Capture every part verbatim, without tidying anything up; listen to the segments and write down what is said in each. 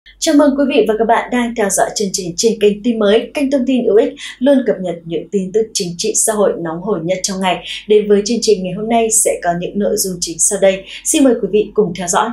Chào mừng quý vị và các bạn đang theo dõi chương trình trên kênh Tin Mới, kênh thông tin hữu ích, luôn cập nhật những tin tức chính trị xã hội nóng hổi nhất trong ngày. Đến với chương trình ngày hôm nay sẽ có những nội dung chính sau đây. Xin mời quý vị cùng theo dõi.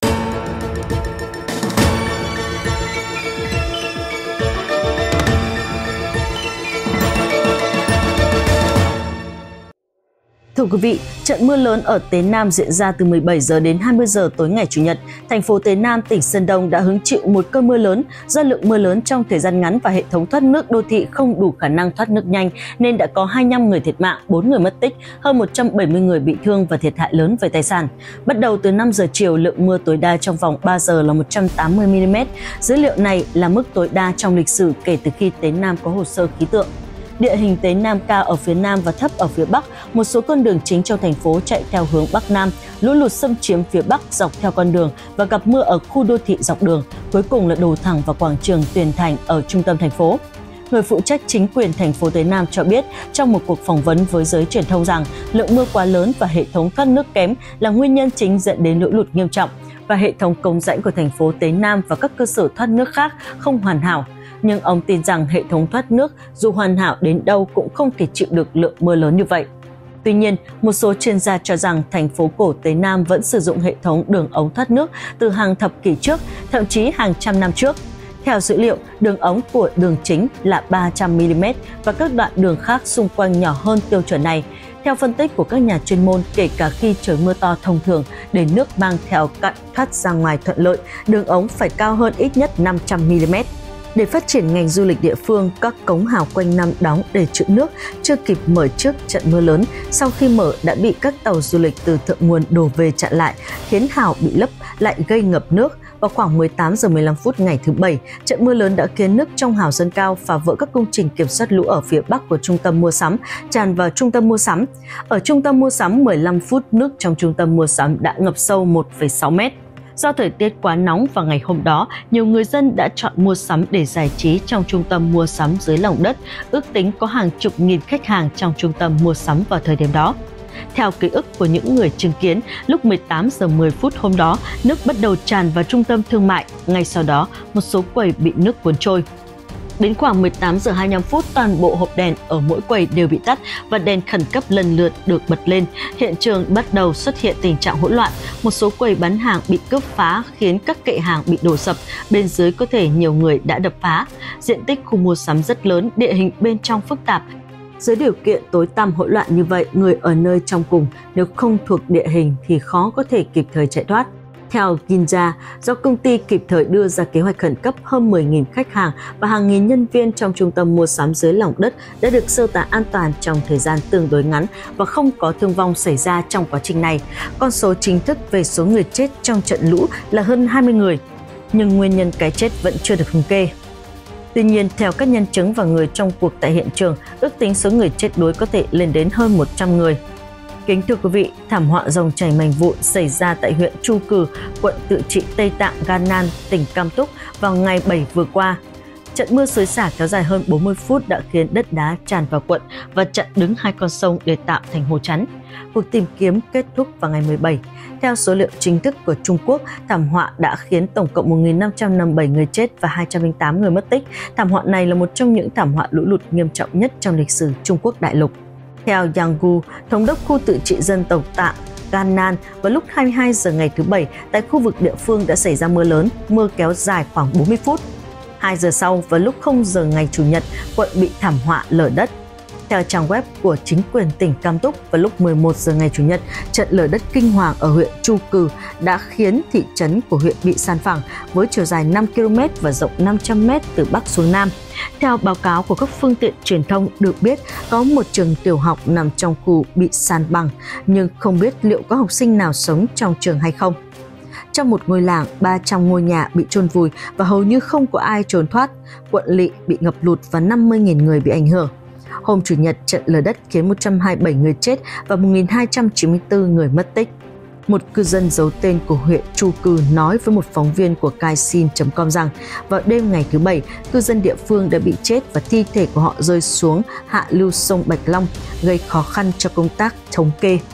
Thưa quý vị, trận mưa lớn ở Tế Nam diễn ra từ mười bảy giờ đến hai mươi giờ tối ngày Chủ nhật. Thành phố Tế Nam, tỉnh Sơn Đông đã hứng chịu một cơn mưa lớn. Do lượng mưa lớn trong thời gian ngắn và hệ thống thoát nước đô thị không đủ khả năng thoát nước nhanh nên đã có hai mươi lăm người thiệt mạng, bốn người mất tích, hơn một trăm bảy mươi người bị thương và thiệt hại lớn về tài sản. Bắt đầu từ năm giờ chiều, lượng mưa tối đa trong vòng ba giờ là một trăm tám mươi mi li mét. Dữ liệu này là mức tối đa trong lịch sử kể từ khi Tế Nam có hồ sơ khí tượng. Địa hình Tế Nam cao ở phía Nam và thấp ở phía Bắc, một số con đường chính trong thành phố chạy theo hướng Bắc Nam, lũ lụt xâm chiếm phía Bắc dọc theo con đường và gặp mưa ở khu đô thị dọc đường, cuối cùng là đổ thẳng vào quảng trường Tuyền Thành ở trung tâm thành phố. Người phụ trách chính quyền thành phố Tế Nam cho biết trong một cuộc phỏng vấn với giới truyền thông rằng lượng mưa quá lớn và hệ thống thoát nước kém là nguyên nhân chính dẫn đến lũ lụt nghiêm trọng và hệ thống cống rãnh của thành phố Tế Nam và các cơ sở thoát nước khác không hoàn hảo. Nhưng ông tin rằng hệ thống thoát nước dù hoàn hảo đến đâu cũng không thể chịu được lượng mưa lớn như vậy. Tuy nhiên, một số chuyên gia cho rằng thành phố cổ Tế Nam vẫn sử dụng hệ thống đường ống thoát nước từ hàng thập kỷ trước, thậm chí hàng trăm năm trước. Theo dữ liệu, đường ống của đường chính là ba trăm mi li mét và các đoạn đường khác xung quanh nhỏ hơn tiêu chuẩn này. Theo phân tích của các nhà chuyên môn, kể cả khi trời mưa to thông thường, để nước mang theo cặn thoát ra ngoài thuận lợi, đường ống phải cao hơn ít nhất năm trăm mi li mét. Để phát triển ngành du lịch địa phương, các cống hào quanh năm đóng để trữ nước chưa kịp mở trước trận mưa lớn. Sau khi mở đã bị các tàu du lịch từ thượng nguồn đổ về chặn lại, khiến hào bị lấp lại gây ngập nước. Vào khoảng mười tám giờ mười lăm phút ngày thứ Bảy, trận mưa lớn đã khiến nước trong hào dâng cao, phá vỡ các công trình kiểm soát lũ ở phía bắc của trung tâm mua sắm, tràn vào trung tâm mua sắm. Ở trung tâm mua sắm, mười lăm phút nước trong trung tâm mua sắm đã ngập sâu một phẩy sáu mét. Do thời tiết quá nóng vào ngày hôm đó, nhiều người dân đã chọn mua sắm để giải trí trong trung tâm mua sắm dưới lòng đất. Ước tính có hàng chục nghìn khách hàng trong trung tâm mua sắm vào thời điểm đó. Theo ký ức của những người chứng kiến, lúc mười tám giờ mười phút hôm đó, nước bắt đầu tràn vào trung tâm thương mại. Ngay sau đó, một số quầy bị nước cuốn trôi. Đến khoảng mười tám giờ hai mươi lăm phút, toàn bộ hộp đèn ở mỗi quầy đều bị tắt và đèn khẩn cấp lần lượt được bật lên. Hiện trường bắt đầu xuất hiện tình trạng hỗn loạn. Một số quầy bán hàng bị cướp phá khiến các kệ hàng bị đổ sập. Bên dưới có thể nhiều người đã đập phá. Diện tích khu mua sắm rất lớn, địa hình bên trong phức tạp. Dưới điều kiện tối tăm hỗn loạn như vậy, người ở nơi trong cùng nếu không thuộc địa hình thì khó có thể kịp thời chạy thoát. Theo Ginza, do công ty kịp thời đưa ra kế hoạch khẩn cấp, hơn mười nghìn khách hàng và hàng nghìn nhân viên trong trung tâm mua sắm dưới lòng đất đã được sơ tán an toàn trong thời gian tương đối ngắn và không có thương vong xảy ra trong quá trình này. Con số chính thức về số người chết trong trận lũ là hơn hai mươi người, nhưng nguyên nhân cái chết vẫn chưa được thống kê. Tuy nhiên, theo các nhân chứng và người trong cuộc tại hiện trường, ước tính số người chết đuối có thể lên đến hơn một trăm người. Kính thưa quý vị, thảm họa dòng chảy mảnh vụn xảy ra tại huyện Chu Cừ, quận Tự trị Tây Tạng, Gan Nan, tỉnh Cam Túc vào ngày bảy vừa qua. Trận mưa xối xả kéo dài hơn bốn mươi phút đã khiến đất đá tràn vào quận và chặn đứng hai con sông để tạo thành hồ chắn. Cuộc tìm kiếm kết thúc vào ngày mười bảy. Theo số liệu chính thức của Trung Quốc, thảm họa đã khiến tổng cộng một nghìn năm trăm năm mươi bảy người chết và hai trăm lẻ tám người mất tích. Thảm họa này là một trong những thảm họa lũ lụt nghiêm trọng nhất trong lịch sử Trung Quốc đại lục. Theo Yang Gu, thống đốc khu tự trị dân tộc Tạng Gan Nan, vào lúc hai mươi hai giờ ngày thứ Bảy, tại khu vực địa phương đã xảy ra mưa lớn, mưa kéo dài khoảng bốn mươi phút. hai giờ sau, vào lúc không giờ ngày Chủ nhật, quận bị thảm họa lở đất. Theo trang web của chính quyền tỉnh Cam Túc, vào lúc mười một giờ ngày Chủ nhật, trận lở đất kinh hoàng ở huyện Chu Cừ đã khiến thị trấn của huyện bị san phẳng với chiều dài năm ki lô mét và rộng năm trăm mét từ Bắc xuống Nam. Theo báo cáo của các phương tiện truyền thông, được biết có một trường tiểu học nằm trong khu bị san bằng, nhưng không biết liệu có học sinh nào sống trong trường hay không. Trong một ngôi làng, ba trăm ngôi nhà bị chôn vùi và hầu như không có ai trốn thoát. Quận lỵ bị ngập lụt và năm mươi nghìn người bị ảnh hưởng. Hôm Chủ nhật, trận lở đất khiến một trăm hai mươi bảy người chết và một nghìn hai trăm chín mươi tư người mất tích. Một cư dân giấu tên của huyện Chu Cừ nói với một phóng viên của Caixin chấm com rằng vào đêm ngày thứ Bảy, cư dân địa phương đã bị chết và thi thể của họ rơi xuống hạ lưu sông Bạch Long, gây khó khăn cho công tác thống kê.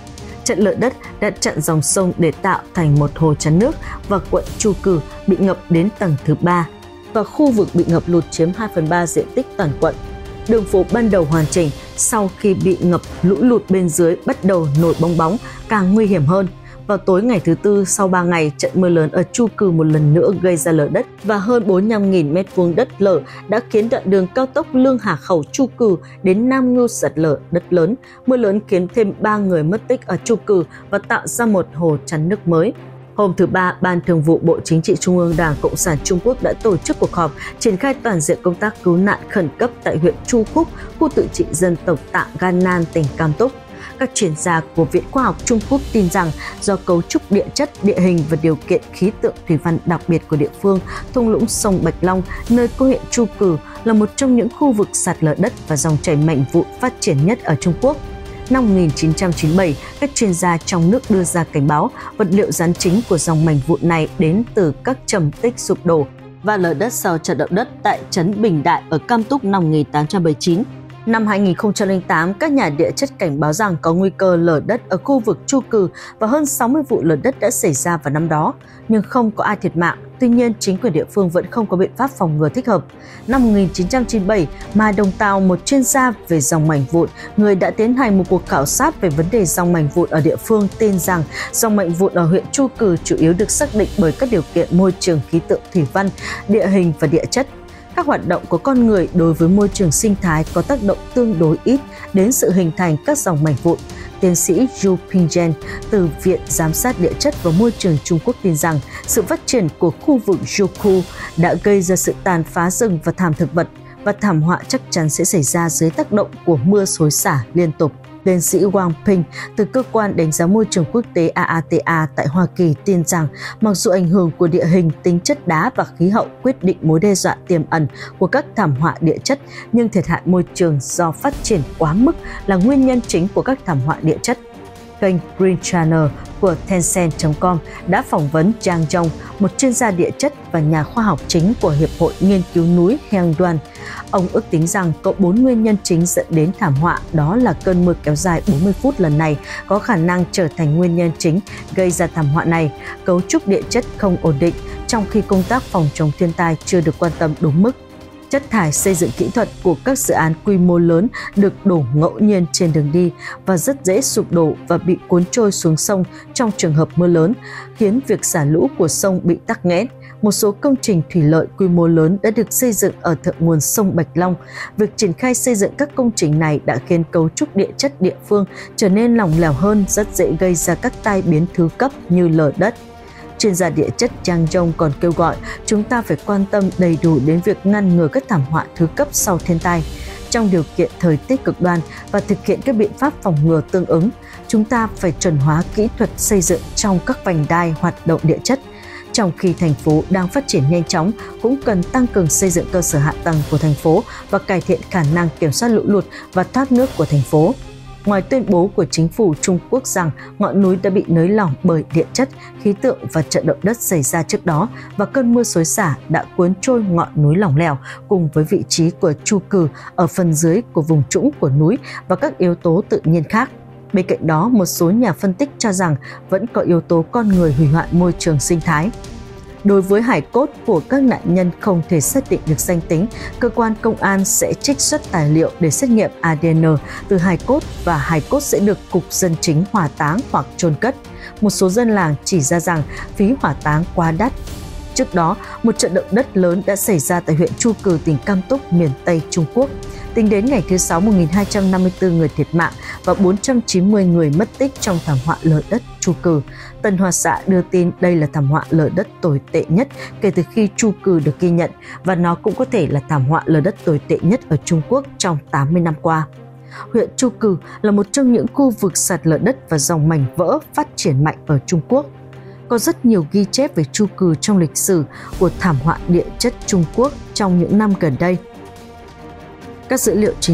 Trận lở đất đã chặn dòng sông để tạo thành một hồ chắn nước và quận Chu Cử bị ngập đến tầng thứ ba và khu vực bị ngập lụt chiếm hai phần ba diện tích toàn quận. Đường phố ban đầu hoàn chỉnh, sau khi bị ngập, lũ lụt bên dưới bắt đầu nổi bong bóng, càng nguy hiểm hơn. Vào tối ngày thứ Tư, sau ba ngày, trận mưa lớn ở Chu Cử một lần nữa gây ra lở đất và hơn bốn mươi lăm nghìn mét vuông đất lở đã khiến đoạn đường cao tốc Lương Hà Khẩu Chu Cử đến Nam Ngưu sạt lở đất lớn. Mưa lớn khiến thêm ba người mất tích ở Chu Cử và tạo ra một hồ chắn nước mới. Hôm thứ Ba, Ban Thường vụ Bộ Chính trị Trung ương Đảng Cộng sản Trung Quốc đã tổ chức cuộc họp triển khai toàn diện công tác cứu nạn khẩn cấp tại huyện Chu Cúc, khu tự trị dân tộc Tạng Gan Nan, tỉnh Cam Túc. Các chuyên gia của Viện Khoa học Trung Quốc tin rằng do cấu trúc địa chất, địa hình và điều kiện khí tượng thủy văn đặc biệt của địa phương, thung lũng sông Bạch Long, nơi có huyện Chu Cử, là một trong những khu vực sạt lở đất và dòng chảy mạnh vụn phát triển nhất ở Trung Quốc. Năm một nghìn chín trăm chín mươi bảy, các chuyên gia trong nước đưa ra cảnh báo vật liệu rắn chính của dòng mảnh vụn này đến từ các trầm tích sụp đổ và lở đất sau trận động đất tại trấn Bình Đại ở Cam Túc năm một nghìn tám trăm bảy mươi chín. Năm hai nghìn không trăm lẻ tám, các nhà địa chất cảnh báo rằng có nguy cơ lở đất ở khu vực Chu Cử và hơn sáu mươi vụ lở đất đã xảy ra vào năm đó, nhưng không có ai thiệt mạng. Tuy nhiên, chính quyền địa phương vẫn không có biện pháp phòng ngừa thích hợp. Năm một nghìn chín trăm chín mươi bảy, Mai Đông Tao, một chuyên gia về dòng mảnh vụn, người đã tiến hành một cuộc khảo sát về vấn đề dòng mảnh vụn ở địa phương, tin rằng dòng mảnh vụn ở huyện Chu Cử chủ yếu được xác định bởi các điều kiện môi trường khí tượng thủy văn, địa hình và địa chất. Các hoạt động của con người đối với môi trường sinh thái có tác động tương đối ít đến sự hình thành các dòng mảnh vụn. Tiến sĩ Zhu Pingzhen từ Viện Giám sát Địa chất và Môi trường Trung Quốc tin rằng sự phát triển của khu vực Zhuku đã gây ra sự tàn phá rừng và thảm thực vật, và thảm họa chắc chắn sẽ xảy ra dưới tác động của mưa xối xả liên tục. Tiến sĩ Wang Ping từ Cơ quan Đánh giá Môi trường Quốc tế a a tê a tại Hoa Kỳ tin rằng mặc dù ảnh hưởng của địa hình, tính chất đá và khí hậu quyết định mối đe dọa tiềm ẩn của các thảm họa địa chất, nhưng thiệt hại môi trường do phát triển quá mức là nguyên nhân chính của các thảm họa địa chất. Kênh Green Channel của Tencent chấm com đã phỏng vấn Zhang Zhong, một chuyên gia địa chất và nhà khoa học chính của Hiệp hội Nghiên cứu núi Heungdeon. Ông ước tính rằng có bốn nguyên nhân chính dẫn đến thảm họa, đó là cơn mưa kéo dài bốn mươi phút lần này có khả năng trở thành nguyên nhân chính gây ra thảm họa này, cấu trúc địa chất không ổn định, trong khi công tác phòng chống thiên tai chưa được quan tâm đúng mức. Chất thải xây dựng kỹ thuật của các dự án quy mô lớn được đổ ngẫu nhiên trên đường đi và rất dễ sụp đổ và bị cuốn trôi xuống sông trong trường hợp mưa lớn, khiến việc xả lũ của sông bị tắc nghẽn. Một số công trình thủy lợi quy mô lớn đã được xây dựng ở thượng nguồn sông Bạch Long. Việc triển khai xây dựng các công trình này đã khiến cấu trúc địa chất địa phương trở nên lỏng lẻo hơn, rất dễ gây ra các tai biến thứ cấp như lở đất. Chuyên gia địa chất Zhang Zhong còn kêu gọi chúng ta phải quan tâm đầy đủ đến việc ngăn ngừa các thảm họa thứ cấp sau thiên tai. Trong điều kiện thời tiết cực đoan và thực hiện các biện pháp phòng ngừa tương ứng, chúng ta phải chuẩn hóa kỹ thuật xây dựng trong các vành đai hoạt động địa chất. Trong khi thành phố đang phát triển nhanh chóng, cũng cần tăng cường xây dựng cơ sở hạ tầng của thành phố và cải thiện khả năng kiểm soát lũ lụt và thoát nước của thành phố. Ngoài tuyên bố của chính phủ Trung Quốc rằng ngọn núi đã bị nới lỏng bởi địa chất, khí tượng và trận động đất xảy ra trước đó, và cơn mưa xối xả đã cuốn trôi ngọn núi lỏng lẻo cùng với vị trí của Chu Cử ở phần dưới của vùng trũng của núi và các yếu tố tự nhiên khác. Bên cạnh đó, một số nhà phân tích cho rằng vẫn có yếu tố con người hủy hoại môi trường sinh thái. Đối với hài cốt của các nạn nhân không thể xác định được danh tính, cơ quan công an sẽ trích xuất tài liệu để xét nghiệm a đê en từ hài cốt và hài cốt sẽ được Cục Dân chính hỏa táng hoặc chôn cất. Một số dân làng chỉ ra rằng phí hỏa táng quá đắt. Trước đó, một trận động đất lớn đã xảy ra tại huyện Chu Cử, tỉnh Cam Túc, miền Tây Trung Quốc. Tính đến ngày thứ Sáu, một nghìn hai trăm năm mươi tư người thiệt mạng và bốn trăm chín mươi người mất tích trong thảm họa lở đất Chu Cử. Tân Hoa Xã đưa tin đây là thảm họa lở đất tồi tệ nhất kể từ khi Chu Cử được ghi nhận, và nó cũng có thể là thảm họa lở đất tồi tệ nhất ở Trung Quốc trong tám mươi năm qua. Huyện Chu Cử là một trong những khu vực sạt lở đất và dòng mảnh vỡ phát triển mạnh ở Trung Quốc. Có rất nhiều ghi chép về Chu Cử trong lịch sử của thảm họa địa chất Trung Quốc trong những năm gần đây. Các dữ liệu chính thức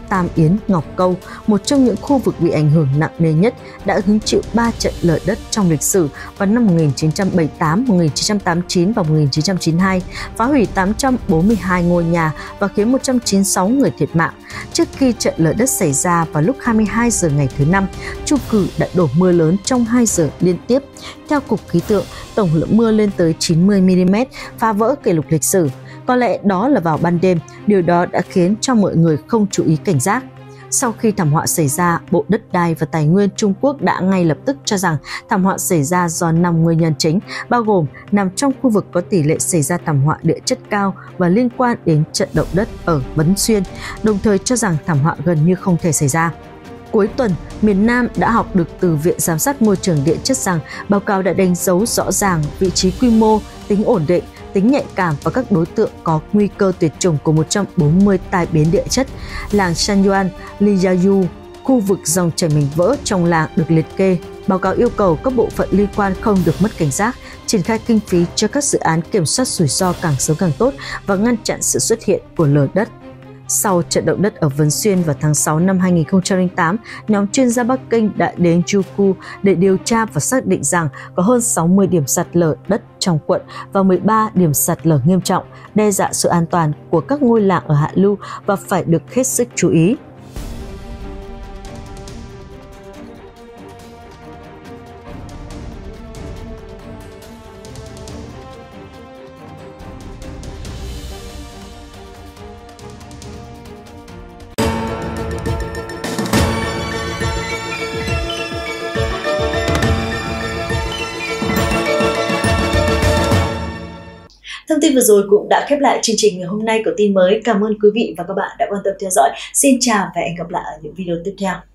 Tam Yến, Ngọc Câu, một trong những khu vực bị ảnh hưởng nặng nề nhất, đã hứng chịu ba trận lở đất trong lịch sử vào năm một nghìn chín trăm bảy mươi tám, một nghìn chín trăm tám mươi chín và một nghìn chín trăm chín mươi hai, phá hủy tám trăm bốn mươi hai ngôi nhà và khiến một trăm chín mươi sáu người thiệt mạng. Trước khi trận lở đất xảy ra vào lúc hai mươi hai giờ ngày thứ Năm, Chu Cử đã đổ mưa lớn trong hai giờ liên tiếp. Theo Cục Khí tượng, tổng lượng mưa lên tới chín mươi mi-li-mét, phá vỡ kỷ lục lịch sử. Có lẽ đó là vào ban đêm, điều đó đã khiến cho mọi người không chú ý cảnh giác. Sau khi thảm họa xảy ra, Bộ Đất đai và Tài nguyên Trung Quốc đã ngay lập tức cho rằng thảm họa xảy ra do năm nguyên nhân chính, bao gồm nằm trong khu vực có tỷ lệ xảy ra thảm họa địa chất cao và liên quan đến trận động đất ở Vân Xuyên, đồng thời cho rằng thảm họa gần như không thể xảy ra. Cuối tuần, miền Nam đã học được từ Viện Giám sát Môi trường Địa chất rằng báo cáo đã đánh dấu rõ ràng vị trí quy mô, tính ổn định, tính nhạy cảm và các đối tượng có nguy cơ tuyệt chủng của một trăm bốn mươi tai biến địa chất. Làng Shanyuan, Liyayu, khu vực dòng chảy mình vỡ trong làng được liệt kê. Báo cáo yêu cầu các bộ phận liên quan không được mất cảnh giác, triển khai kinh phí cho các dự án kiểm soát rủi ro càng sớm càng tốt và ngăn chặn sự xuất hiện của lở đất. Sau trận động đất ở Vân Xuyên vào tháng sáu năm hai nghìn không trăm lẻ tám, nhóm chuyên gia Bắc Kinh đã đến Juku để điều tra và xác định rằng có hơn sáu mươi điểm sạt lở đất trong quận và mười ba điểm sạt lở nghiêm trọng, đe dọa sự an toàn của các ngôi làng ở hạ lưu và phải được hết sức chú ý. Thông tin vừa rồi cũng đã khép lại chương trình ngày hôm nay của tin mới. Cảm ơn quý vị và các bạn đã quan tâm theo dõi. Xin chào và hẹn gặp lại ở những video tiếp theo.